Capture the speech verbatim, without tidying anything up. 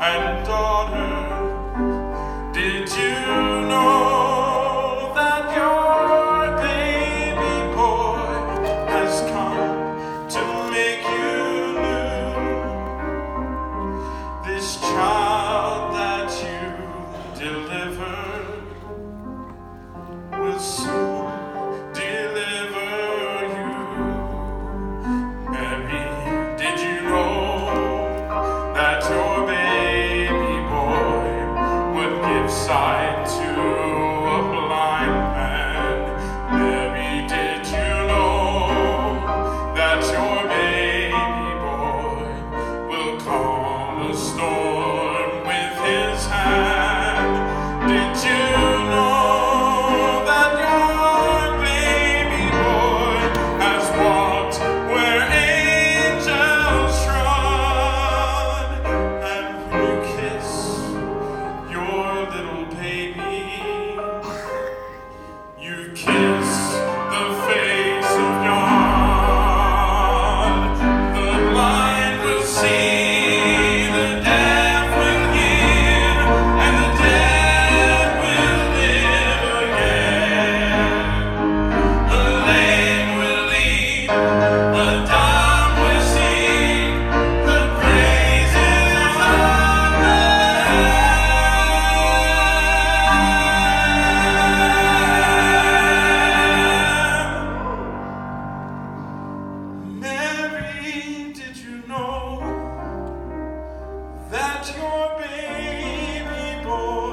and daughter. Did you know that your baby boy has come to make you new? This child that you delivered will soon deliver you. Mary, did you know that your baby boy would give sight to a blind man? Mary, did you know that your baby boy will calm a storm with his hand? Did you know that your baby boy has walked where angels trod? And when you kiss your little baby, you kiss the face of God. The blind will see, the deaf will hear, and the dead will live again. The lame will leap, the dumb will sing the praises of the Lamb. Mary, did you know that your baby boy